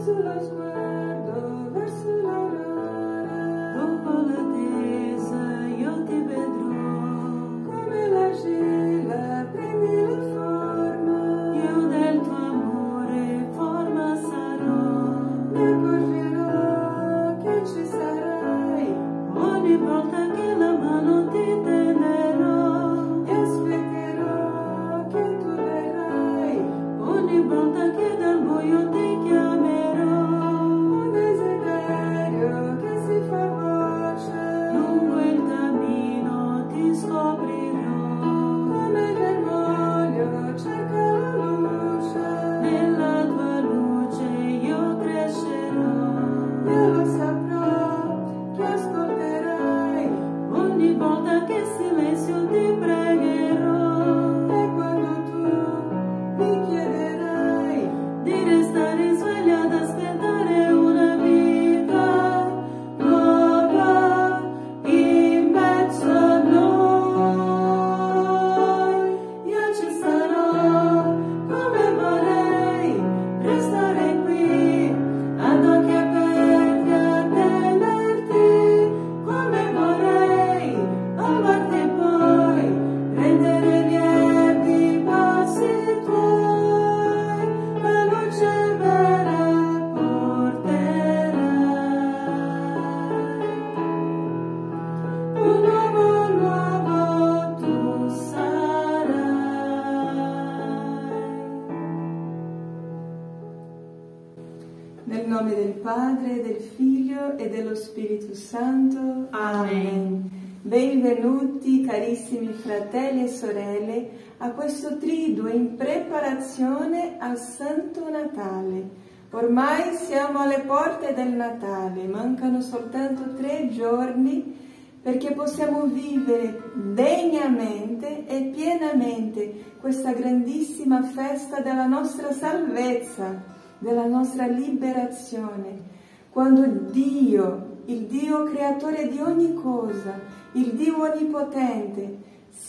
Nel nome del Padre, del Figlio e dello Spirito Santo. Amen. Benvenuti carissimi fratelli e sorelle a questo triduo in preparazione al Santo Natale. Ormai siamo alle porte del Natale, mancano soltanto 3 giorni perché possiamo vivere degnamente e pienamente questa grandissima festa della nostra salvezza, della nostra liberazione, quando Dio, il Dio creatore di ogni cosa, il Dio onnipotente,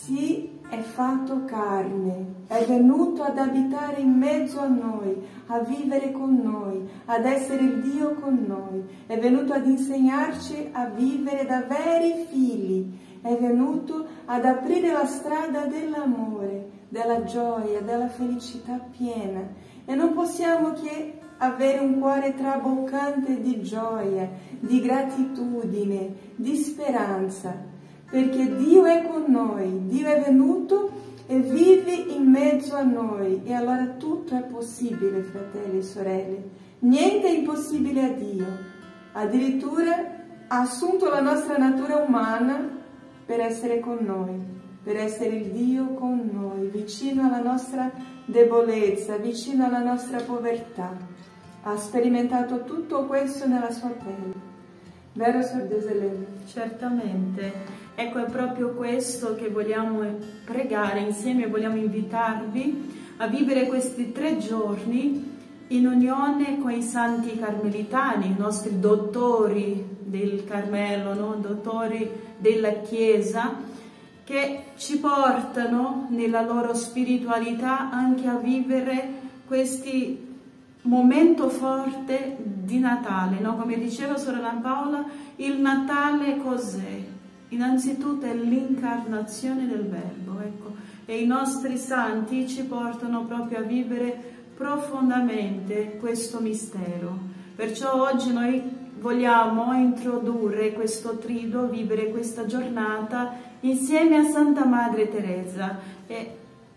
si è fatto carne, è venuto ad abitare in mezzo a noi, a vivere con noi, ad essere il Dio con noi, è venuto ad insegnarci a vivere da veri figli, è venuto ad aprire la strada dell'amore, della gioia, della felicità piena. E non possiamo che avere un cuore traboccante di gioia, di gratitudine, di speranza, perché Dio è con noi, Dio è venuto e vive in mezzo a noi, e allora tutto è possibile, fratelli e sorelle. Niente è impossibile a Dio. Addirittura ha assunto la nostra natura umana per essere con noi, per essere il Dio con noi, vicino alla nostra debolezza, vicino alla nostra povertà. Ha sperimentato tutto questo nella sua pelle. Vero, Sor Dioselena? Certamente. Ecco, è proprio questo che vogliamo pregare insieme, vogliamo invitarvi a vivere questi 3 giorni in unione con i santi carmelitani, i nostri dottori del Carmelo, no? Dottori della Chiesa, che ci portano nella loro spiritualità anche a vivere questi momento forte di Natale, no? Come diceva sorella Paola, il Natale cos'è? Innanzitutto è l'incarnazione del Verbo, ecco, e i nostri santi ci portano proprio a vivere profondamente questo mistero. Perciò oggi noi vogliamo introdurre questo triduo, vivere questa giornata insieme a Santa Madre Teresa. E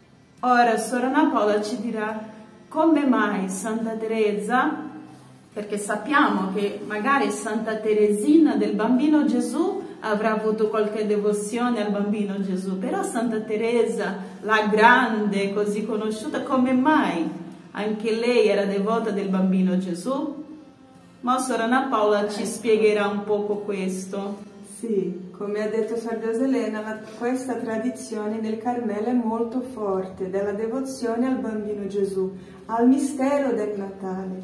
ora sorella Paola ci dirà come mai Santa Teresa, perché sappiamo che magari Santa Teresina del Bambino Gesù avrà avuto qualche devozione al Bambino Gesù, però Santa Teresa, la grande, così conosciuta, come mai anche lei era devota del Bambino Gesù? Ma sorella Paola ci spiegherà un poco questo. Sì, come ha detto Sor Dioselena, questa tradizione nel Carmelo è molto forte, della devozione al Bambino Gesù, al mistero del Natale.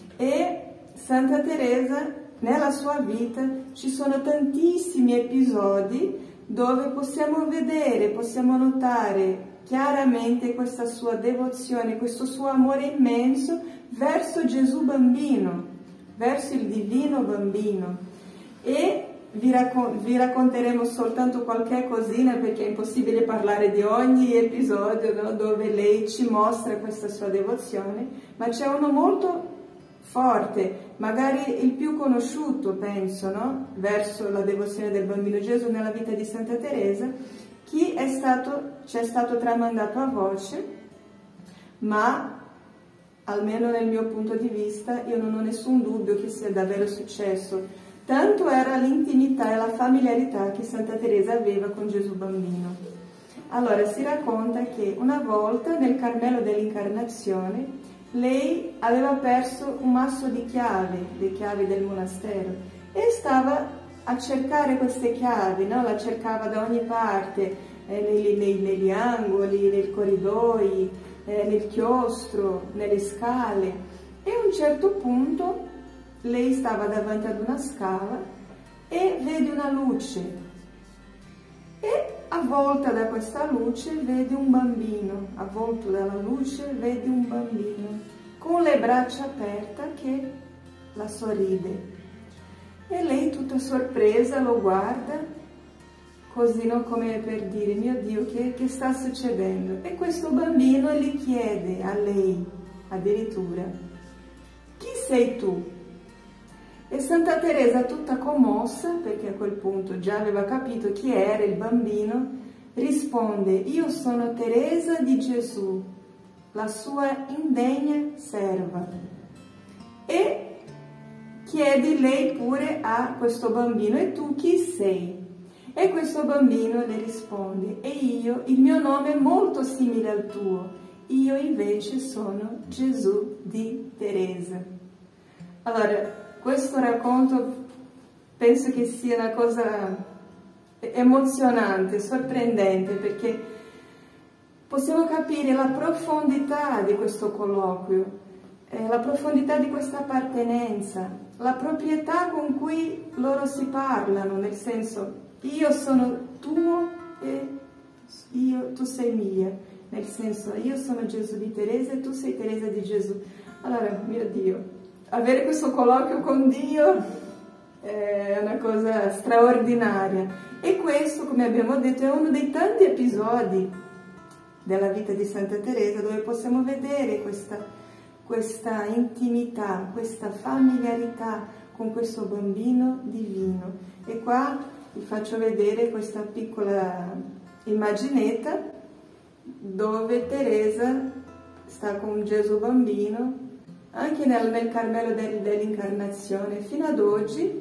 E Santa Teresa, nella sua vita, ci sono tantissimi episodi dove possiamo vedere, possiamo notare chiaramente questa sua devozione, questo suo amore immenso verso Gesù Bambino. verso il divino bambino. E vi racconteremo soltanto qualche cosina, perché è impossibile parlare di ogni episodio, no, dove lei ci mostra questa sua devozione, ma c'è uno molto forte, magari il più conosciuto, penso, no? Verso la devozione del bambino Gesù nella vita di Santa Teresa, ci è stato tramandato a voce, ma almeno nel mio punto di vista io non ho nessun dubbio che sia davvero successo. Tanto era l'intimità e la familiarità che Santa Teresa aveva con Gesù bambino. Allora si racconta che una volta nel Carmelo dell'Incarnazione lei aveva perso un masso di chiavi, le chiavi del monastero, e stava a cercare queste chiavi, no? La cercava da ogni parte, negli angoli, nei corridoi, nel chiostro, nelle scale, e a un certo punto lei stava davanti ad una scala e vede una luce, e avvolta da questa luce vede un bambino, avvolto dalla luce vede un bambino con le braccia aperte che la sorride, e lei tutta sorpresa lo guarda così, no, come per dire: mio Dio, che sta succedendo? E questo bambino gli chiede a lei addirittura: chi sei tu? E Santa Teresa, tutta commossa, perché a quel punto già aveva capito chi era il bambino, risponde: io sono Teresa di Gesù, la sua indegna serva. E chiede lei pure a questo bambino: e tu chi sei? E questo bambino le risponde: e io, il mio nome è molto simile al tuo, io invece sono Gesù di Teresa. Allora, questo racconto penso che sia una cosa emozionante, sorprendente, perché possiamo capire la profondità di questo colloquio, la profondità di questa appartenenza, la proprietà con cui loro si parlano, nel senso: io sono tuo e tu sei mia, nel senso: io sono Gesù di Teresa e tu sei Teresa di Gesù. Allora, mio Dio, avere questo colloquio con Dio è una cosa straordinaria, e questo, come abbiamo detto, è uno dei tanti episodi della vita di Santa Teresa dove possiamo vedere questa intimità, questa familiarità con questo bambino divino. E qua vi faccio vedere questa piccola immaginetta dove Teresa sta con Gesù bambino, anche nel Carmelo dell'Incarnazione. Fino ad oggi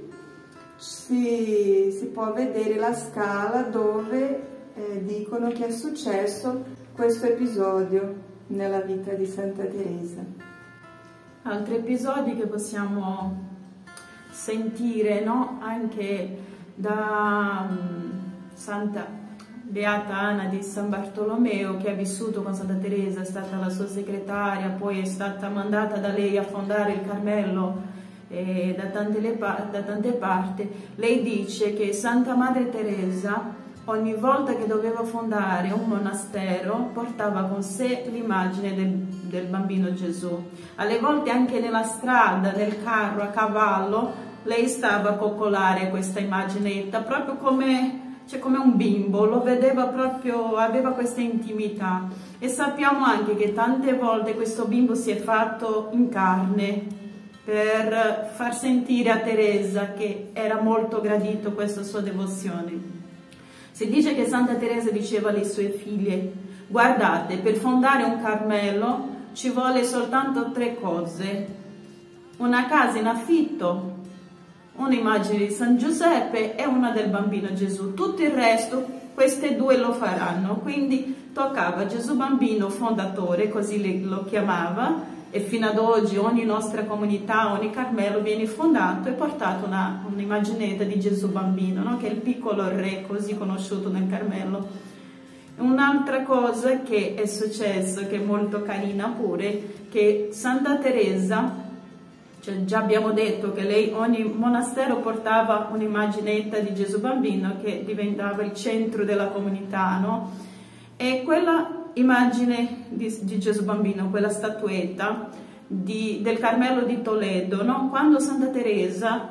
si può vedere la scala dove dicono che è successo questo episodio nella vita di Santa Teresa. Altri episodi che possiamo sentire, no? Anche da Santa Beata Anna di San Bartolomeo, che ha vissuto con Santa Teresa, è stata la sua segretaria, poi è stata mandata da lei a fondare il Carmelo da tante parti. Lei dice che Santa Madre Teresa, ogni volta che doveva fondare un monastero, portava con sé l'immagine del bambino Gesù. Alle volte anche nella strada, nel carro, a cavallo, lei stava a coccolare questa immaginetta, proprio come un bimbo, lo vedeva proprio, aveva questa intimità. E sappiamo anche che tante volte questo bimbo si è fatto in carne per far sentire a Teresa che era molto gradito questa sua devozione. Si dice che Santa Teresa diceva alle sue figlie: guardate, per fondare un Carmelo ci vuole soltanto 3 cose: una casa in affitto, un'immagine di San Giuseppe e una del bambino Gesù. Tutto il resto queste 2 lo faranno. Quindi toccava a Gesù bambino fondatore, così lo chiamava, e fino ad oggi ogni nostra comunità, ogni Carmelo viene fondato e portato un'immaginetta di Gesù bambino, no? Che è il piccolo re, così conosciuto nel Carmelo. Un'altra cosa che è successo, che è molto carina pure, che Santa Teresa, già abbiamo detto che lei, ogni monastero portava un'immaginetta di Gesù bambino che diventava il centro della comunità, no? E quella immagine di Gesù bambino, quella statuetta, del Carmelo di Toledo, no? Quando Santa Teresa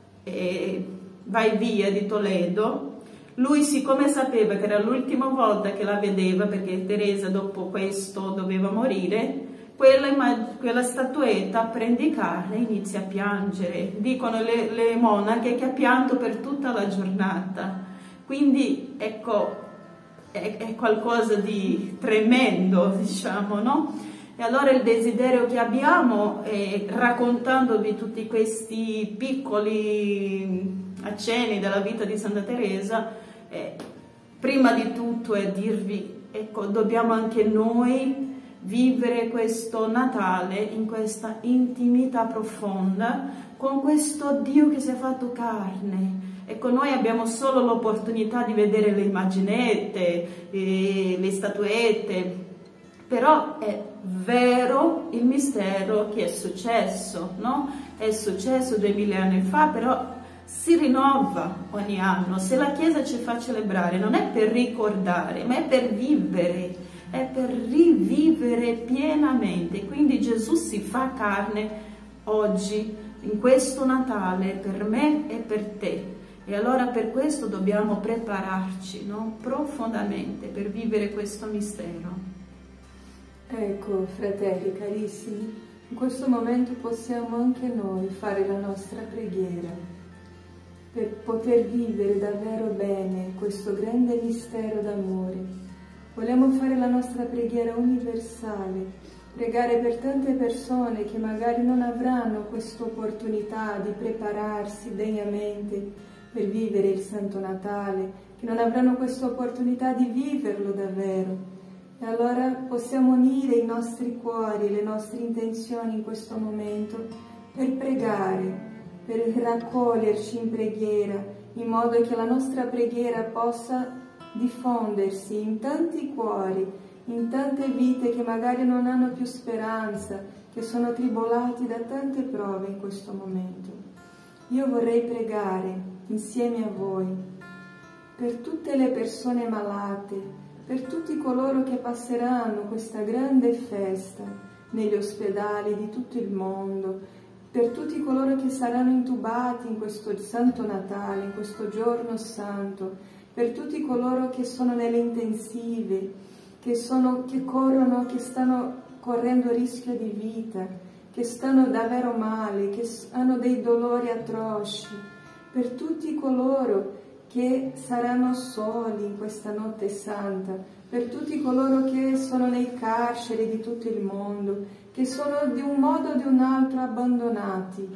vai via di Toledo, lui, siccome sapeva che era l'ultima volta che la vedeva, perché Teresa dopo questo doveva morire, quella statuetta prende carne e inizia a piangere. Dicono le monache che ha pianto per tutta la giornata. Quindi ecco, è qualcosa di tremendo, diciamo, no? E allora il desiderio che abbiamo, raccontandovi tutti questi piccoli accenni della vita di Santa Teresa, prima di tutto è dirvi, ecco, dobbiamo anche noi vivere questo Natale in questa intimità profonda con questo Dio che si è fatto carne. Ecco, noi abbiamo solo l'opportunità di vedere le immaginette, le statuette, però è vero il mistero che è successo, no? È successo 2000 anni fa, però si rinnova ogni anno. Se la Chiesa ci fa celebrare non è per ricordare, ma è per vivere, è per rivivere pienamente. Quindi Gesù si fa carne oggi, in questo Natale, per me e per te. E allora per questo dobbiamo prepararci, no? Profondamente per vivere questo mistero. Ecco, fratelli carissimi, in questo momento possiamo anche noi fare la nostra preghiera per poter vivere davvero bene questo grande mistero d'amore. Vogliamo fare la nostra preghiera universale, pregare per tante persone che magari non avranno questa opportunità di prepararsi degnamente per vivere il Santo Natale, che non avranno questa opportunità di viverlo davvero. E allora possiamo unire i nostri cuori, le nostre intenzioni in questo momento per pregare, per raccoglierci in preghiera, in modo che la nostra preghiera possa diffondersi in tanti cuori, in tante vite che magari non hanno più speranza, che sono tribolati da tante prove in questo momento. Io vorrei pregare insieme a voi per tutte le persone malate, per tutti coloro che passeranno questa grande festa negli ospedali di tutto il mondo, per tutti coloro che saranno intubati in questo Santo Natale, in questo giorno santo, per tutti coloro che sono nelle intensive, che stanno correndo rischio di vita, che stanno davvero male, che hanno dei dolori atroci, per tutti coloro che saranno soli in questa notte santa, per tutti coloro che sono nei carceri di tutto il mondo, che sono di un modo o di un altro abbandonati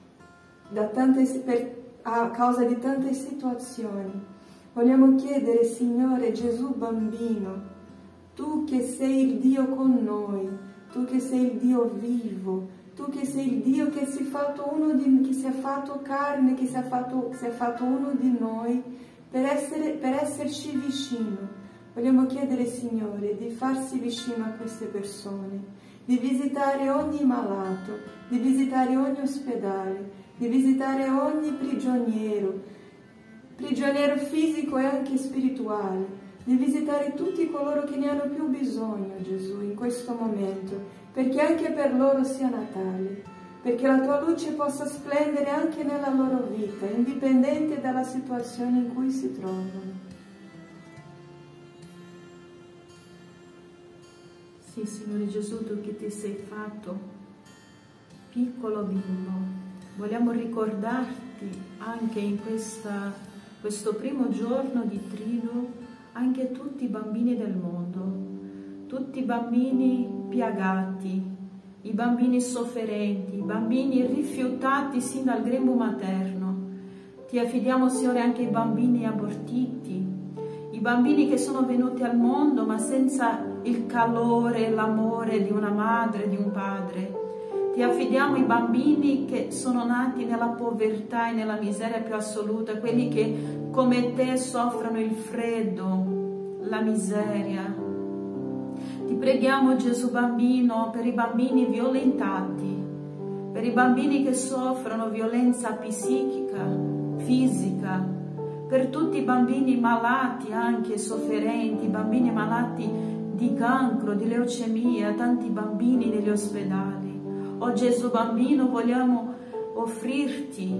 a causa di tante situazioni. Vogliamo chiedere, Signore Gesù bambino, tu che sei il Dio con noi, tu che sei il Dio vivo, tu che sei il Dio che si è fatto carne, che si è fatto uno di noi per esserci vicino. Vogliamo chiedere, Signore, di farsi vicino a queste persone, di visitare ogni malato, di visitare ogni ospedale, di visitare ogni prigioniero fisico e anche spirituale, di visitare tutti coloro che ne hanno più bisogno, Gesù, in questo momento, perché anche per loro sia Natale, perché la tua luce possa splendere anche nella loro vita, indipendente dalla situazione in cui si trovano. Sì, Signore Gesù, tu che ti sei fatto piccolo bimbo, vogliamo ricordarti anche in questo primo giorno di Triduo anche tutti i bambini del mondo, tutti i bambini piagati, i bambini sofferenti, i bambini rifiutati sin dal grembo materno. Ti affidiamo, Signore, anche i bambini abortiti, i bambini che sono venuti al mondo ma senza il calore e l'amore di una madre, di un padre. Ti affidiamo i bambini che sono nati nella povertà e nella miseria più assoluta, quelli che come te soffrono il freddo, la miseria. Ti preghiamo, Gesù bambino, per i bambini violentati, per i bambini che soffrono violenza psichica, fisica, per tutti i bambini malati, anche sofferenti, bambini malati di cancro, di leucemia, tanti bambini negli ospedali. Oh Gesù bambino, vogliamo offrirti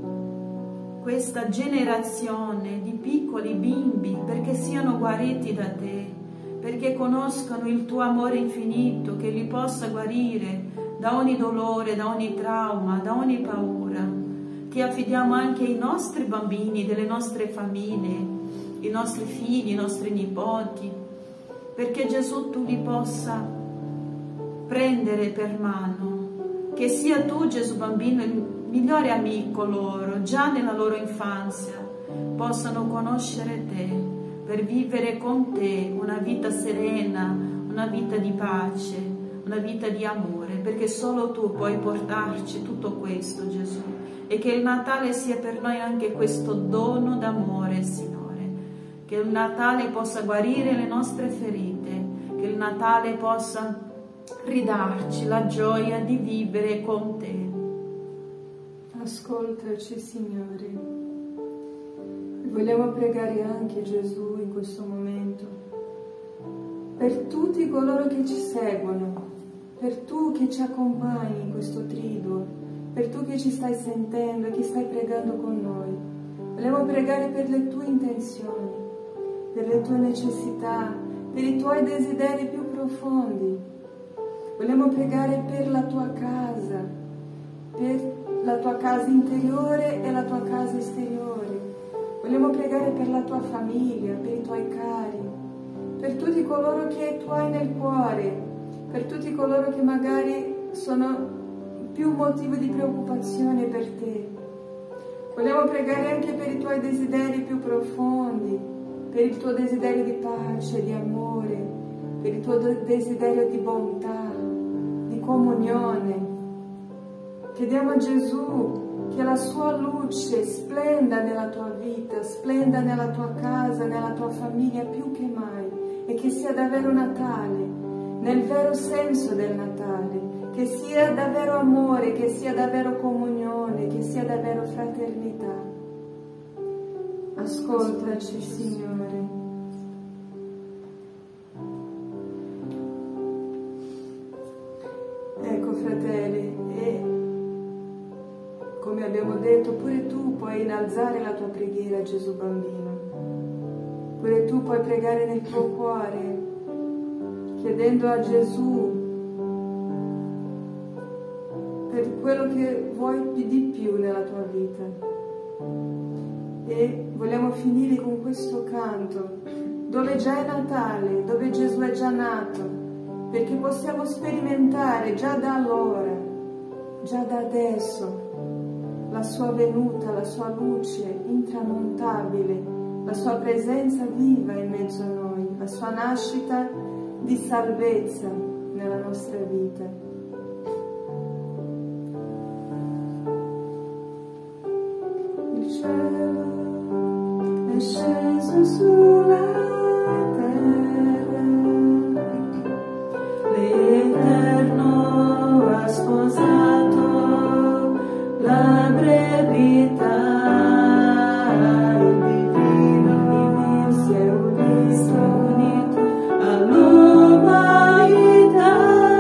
questa generazione di piccoli bimbi perché siano guariti da te, perché conoscano il tuo amore infinito che li possa guarire da ogni dolore, da ogni trauma, da ogni paura. Ti affidiamo anche i nostri bambini, delle nostre famiglie, i nostri figli, i nostri nipoti, perché Gesù tu li possa prendere per mano, che sia tu Gesù bambino il migliore amico loro, già nella loro infanzia, possano conoscere te, per vivere con te una vita serena, una vita di pace, una vita di amore, perché solo tu puoi portarci tutto questo, Gesù, e che il Natale sia per noi anche questo dono d'amore, Signore. Che il Natale possa guarire le nostre ferite, che il Natale possa ridarci la gioia di vivere con te. Ascoltaci, Signore. Vogliamo pregare anche Gesù in questo momento per tutti coloro che ci seguono, per tu che ci accompagni in questo triduo, per tu che ci stai sentendo e che stai pregando con noi. Vogliamo pregare per le tue intenzioni, per le tue necessità, per i tuoi desideri più profondi. Vogliamo pregare per la tua casa, per la tua casa interiore e la tua casa esteriore. Vogliamo pregare per la tua famiglia, per i tuoi cari, per tutti coloro che tu hai nel cuore, per tutti coloro che magari sono più motivo di preoccupazione per te. Vogliamo pregare anche per i tuoi desideri più profondi, per il tuo desiderio di pace, di amore, per il tuo desiderio di bontà, di comunione. Chiediamo a Gesù che la sua luce splenda nella tua vita, splenda nella tua casa, nella tua famiglia più che mai, e che sia davvero Natale, nel vero senso del Natale, che sia davvero amore, che sia davvero comunione, che sia davvero fraternità. Ascoltaci, Signore. Ecco, fratelli, e come abbiamo detto, pure tu puoi innalzare la tua preghiera a Gesù bambino. Pure tu puoi pregare nel tuo cuore, chiedendo a Gesù per quello che vuoi di più nella tua vita. E vogliamo finire con questo canto, dove già è Natale, dove Gesù è già nato, perché possiamo sperimentare già da allora, già da adesso, la sua venuta, la sua luce intramontabile, la sua presenza viva in mezzo a noi, la sua nascita di salvezza nella nostra vita. Il cielo è sceso sulla terra, l'Eterno ha sposato la brevità, il divino si è unito all'umanità.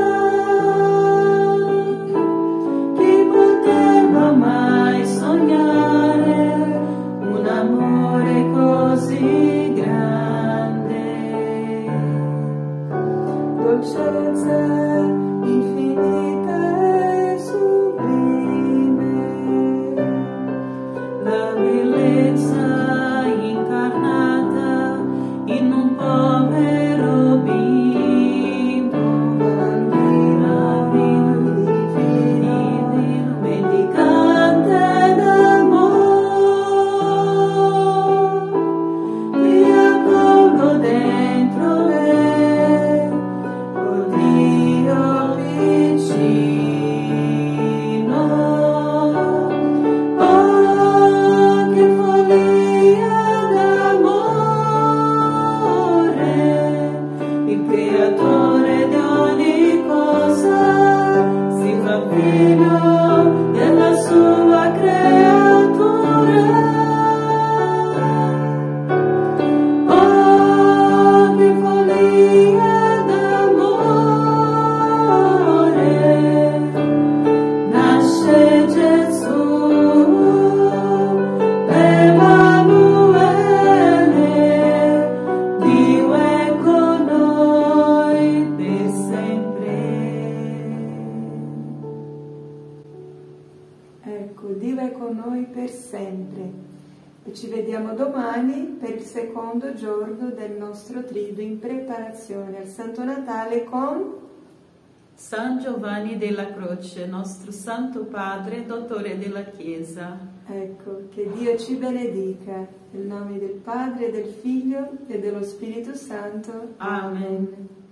Chi poteva mai sognare un amore così grande? Dolcezza infinita e sublime, la bellezza incarnata in un povero bimbo, bambino divino, mendicante d'amor. Ti accolgo dentro me, oh Dio. per sempre. E ci vediamo domani per il secondo giorno del nostro triduo in preparazione al Santo Natale con San Giovanni della Croce, nostro Santo Padre, Dottore della Chiesa. Ecco, che Dio ci benedica, nel nome del Padre, del Figlio e dello Spirito Santo. Amen.